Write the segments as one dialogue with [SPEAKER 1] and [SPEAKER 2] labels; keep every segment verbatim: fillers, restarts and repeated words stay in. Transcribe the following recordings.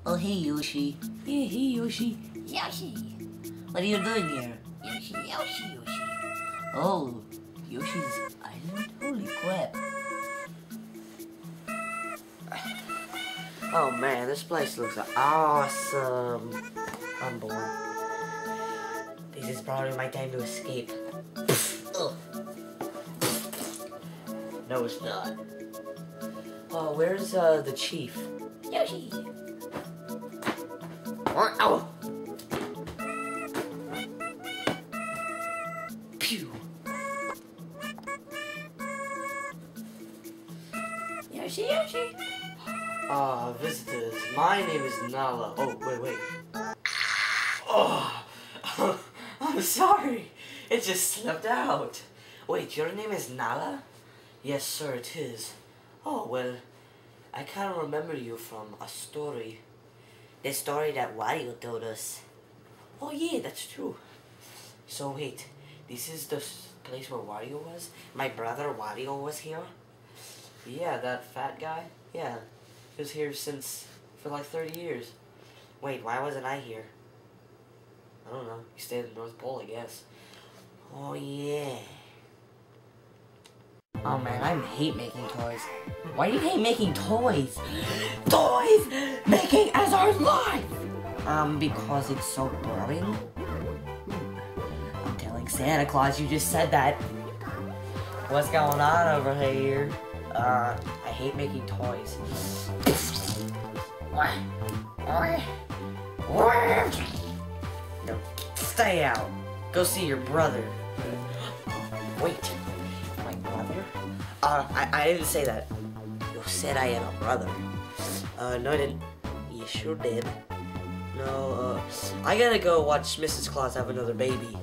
[SPEAKER 1] Oh, hey, Yoshi.
[SPEAKER 2] Yeah, hey, Yoshi. Yoshi.
[SPEAKER 1] What are you doing here?
[SPEAKER 2] Yoshi, Yoshi, Yoshi.
[SPEAKER 1] Oh, Yoshi's island? Holy crap. Oh man, this place looks awesome. I'm bored. This is probably my time to escape. Ugh. No, it's not. Oh, where's uh, the chief?
[SPEAKER 2] Yoshi.
[SPEAKER 1] Oh! Pew!
[SPEAKER 2] Yoshi, Yoshi.
[SPEAKER 1] Ah, visitors. My name is Nala. Oh, wait, wait. Oh, I'm sorry. It just slipped out. Wait, your name is Nala? Yes, sir, it is. Oh, well, I kind of remember you from a story. The story that Wario told us. Oh, yeah, that's true. So, wait, this is the place where Wario was? My brother Wario was here? Yeah, that fat guy? Yeah, he was here since, for like thirty years. Wait, why wasn't I here? I don't know. He stayed in the North Pole, I guess. Oh, yeah. Oh, man, I hate making toys. Why do you hate making toys? Toys! Making as our life! Um, because it's so boring? I'm telling Santa Claus you just said that. What's going on over here? Uh, I hate making toys. No, stay out. Go see your brother. Wait, my brother? Uh, I, I didn't say that. You said I had a brother. Uh, no I didn't. You sure did. No, uh, I gotta go watch Missus Claus have another baby.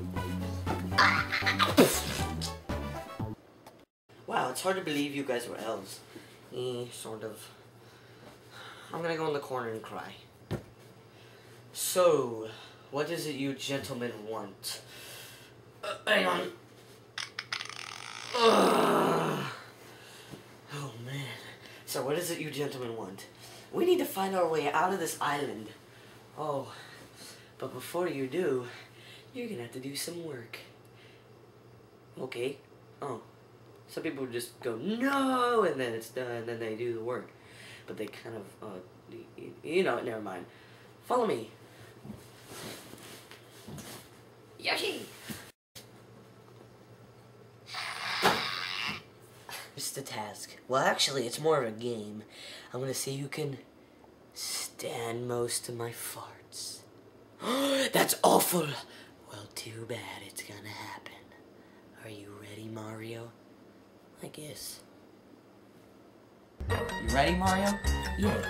[SPEAKER 1] Wow, it's hard to believe you guys were elves. Eh, sort of. I'm gonna go in the corner and cry. So, what is it you gentlemen want? Uh, hang on. Ugh. Oh man. So what is it you gentlemen want? We need to find our way out of this island. Oh, but before you do, you're gonna have to do some work. Okay. Oh. Some people just go, no, and then it's done, and then they do the work. But they kind of, uh, you know, never mind. Follow me.
[SPEAKER 2] Yoshi.
[SPEAKER 1] Just a task. Well, actually, it's more of a game. I'm gonna see who can stand most of my farts. That's awful! Well, too bad it's gonna happen. Are you ready, Mario? I guess. You ready, Mario? Yeah.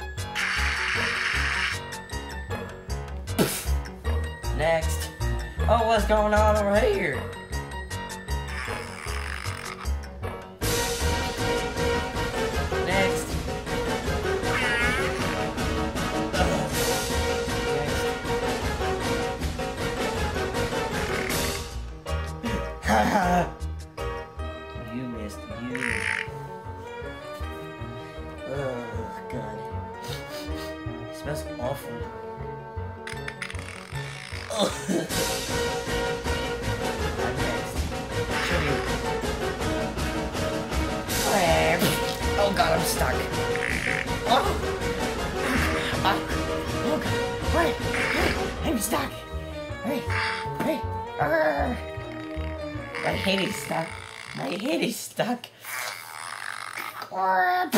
[SPEAKER 1] Next. Oh, what's going on over here? Next. Haha. You missed you. Oh, God. It smells awful. Oh. I'm next. Show you. Oh, God, I'm stuck. Oh. Oh, oh God. Wait. I'm stuck. Hey. Hey. Arr. My head is stuck. My head is stuck. Ugh.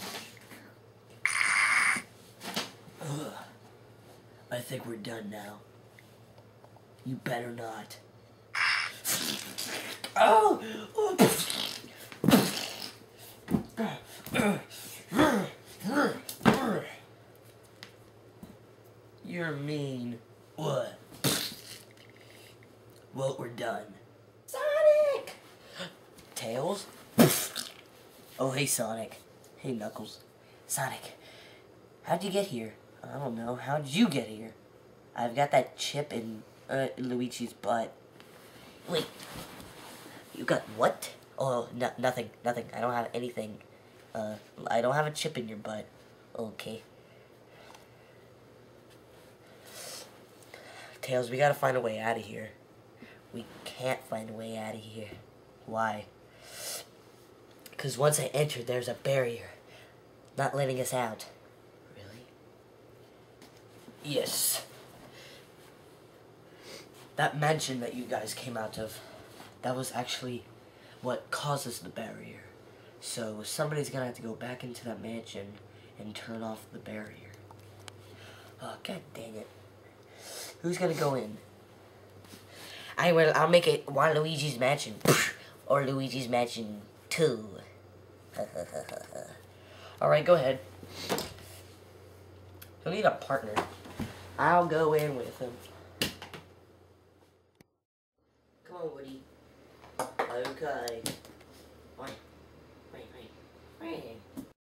[SPEAKER 1] I think we're done now. You better not. Oh! You're mean. What? Well, we're done. Sonic! Tails? Oh, hey, Sonic. Hey, Knuckles. Sonic, how'd you get here? I don't know. How'd you get here? I've got that chip in uh, Luigi's butt. Wait. You got what? Oh, no, nothing. Nothing. I don't have anything. Uh, I don't have a chip in your butt. Okay. Tails, we gotta find a way out of here. We can't find a way out of here. Why? Because once I enter, there's a barrier. Not letting us out. Really? Yes. That mansion that you guys came out of, that was actually what causes the barrier. So somebody's gonna have to go back into that mansion and turn off the barrier. Oh, god dang it. Who's gonna go in? I will, I'll make it Waluigi's Mansion. Or Luigi's Mansion two. Alright, go ahead. He'll need a partner. I'll go in with him. Come on, Woody. Okay. Wait, wait, wait, wait.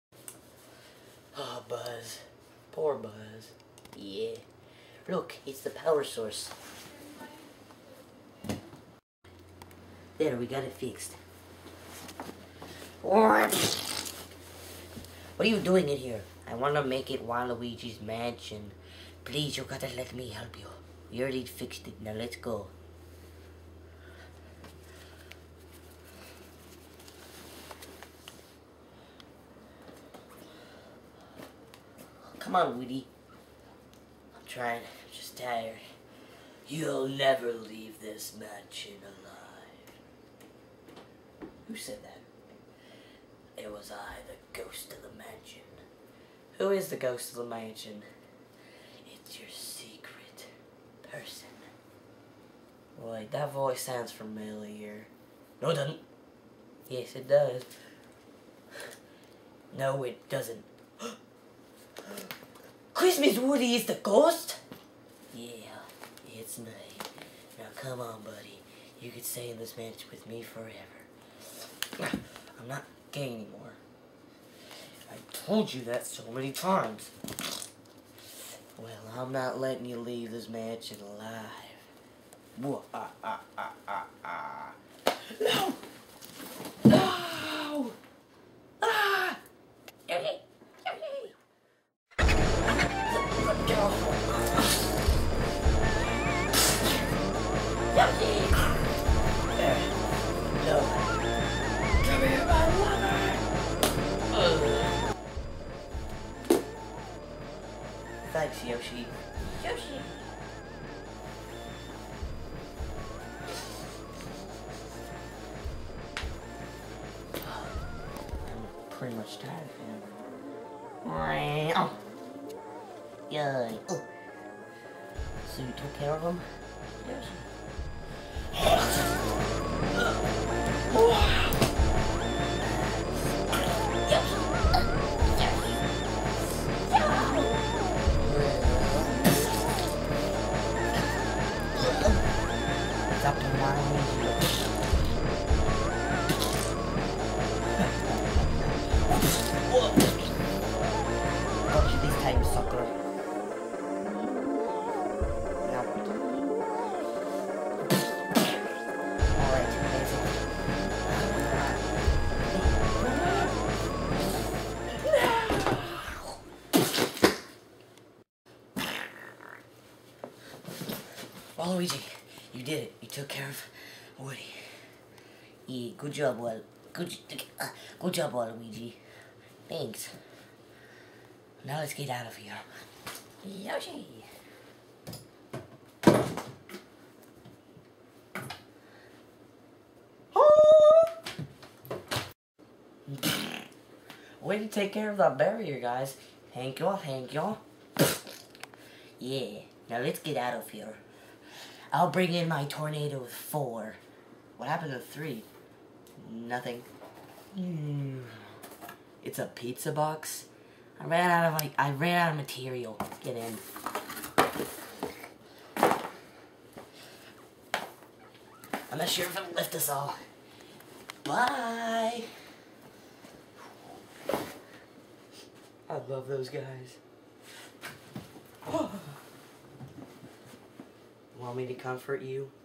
[SPEAKER 1] Oh, Buzz. Poor Buzz. Yeah. Look, it's the power source. There, we got it fixed. What? What are you doing in here? I want to make it Waluigi's Mansion. Please, you gotta let me help you. We already fixed it. Now let's go. Come on, Woody. I'm trying. I'm just tired. You'll never leave this mansion alive. Who said that? It was I, the ghost of the mansion. Who is the ghost of the mansion? It's your secret person. Wait, that voice sounds familiar. No, it doesn't. Yes, it does. No, it doesn't. Christmas Woody is the ghost? Yeah, it's me. Now come on, buddy. You could stay in this mansion with me forever. I'm not gay anymore. I told you that so many times. Well, I'm not letting you leave this mansion alive. Whoa, ah, ah, ah, ah, ah. No! No! Ah!
[SPEAKER 2] Yoshi! Yoshi! Yoshi!
[SPEAKER 1] There. No. Come here, my lover! Ugh. Thanks, Yoshi.
[SPEAKER 2] Yoshi!
[SPEAKER 1] I'm pretty much tired of him. Oh. Yay. Oh. So you took care of him?
[SPEAKER 2] Yoshi!
[SPEAKER 1] It's up to Waluigi. Got you this time, sucker. Now what? Alright, that's it. Waluigi, you did it. You took care of Woody. Yeah, good job, Wal. Good, uh, good job, Waluigi. Thanks. Now let's get out of here.
[SPEAKER 2] Yoshi!
[SPEAKER 1] Way to take care of that barrier, guys. Thank you, thank you. Yeah, now let's get out of here. I'll bring in my tornado with four. What happened to three? Nothing. Mm. It's a pizza box. I ran out of like I ran out of material. Get in. I'm not sure if it'll lift us all. Bye. I love those guys. Want me to comfort you?